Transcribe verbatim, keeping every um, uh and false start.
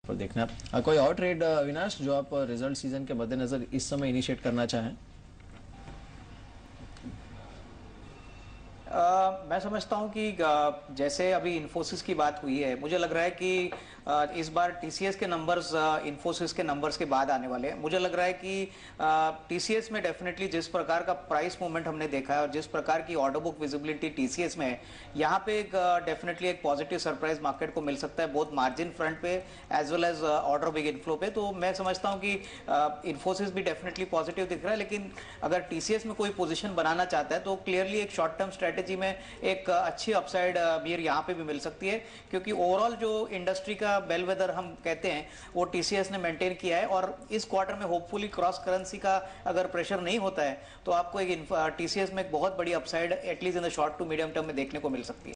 पर देखना है। कोई और ट्रेड अविनाश जो आप रिजल्ट सीजन के मद्देनजर इस समय इनिशिएट करना चाहें? Uh, मैं समझता हूं कि uh, जैसे अभी इन्फोसिस की बात हुई है, मुझे लग रहा है कि uh, इस बार टीसीएस के नंबर्स इन्फोसिस के नंबर्स के बाद आने वाले हैं। मुझे लग रहा है कि टीसीएस uh, में डेफिनेटली जिस प्रकार का प्राइस मूवमेंट हमने देखा है और जिस प्रकार की ऑर्डर बुक विजिबिलिटी टीसीएस में है, यहाँ पे एक डेफिनेटली uh, एक पॉजिटिव सरप्राइज मार्केट को मिल सकता है, बोथ मार्जिन फ्रंट पे as well as order big inflow पे। तो मैं समझता हूँ कि इन्फोसिस uh, भी डेफिनेटली पॉजिटिव दिख रहा है, लेकिन अगर टीसीएस में कोई पोजिशन बनाना चाहता है तो क्लियरली एक शॉर्ट टर्म स्ट्रेटेजी में एक अच्छी अपसाइड बियर यहां पे भी मिल सकती है, क्योंकि ओवरऑल जो इंडस्ट्री का बेलवेदर हम कहते हैं वो टीसीएस ने मेंटेन किया है। और इस क्वार्टर में होपफुली क्रॉस करेंसी का अगर प्रेशर नहीं होता है तो आपको एक टीसीएस में एक बहुत बड़ी upside at least in the short to medium term में देखने को मिल सकती है।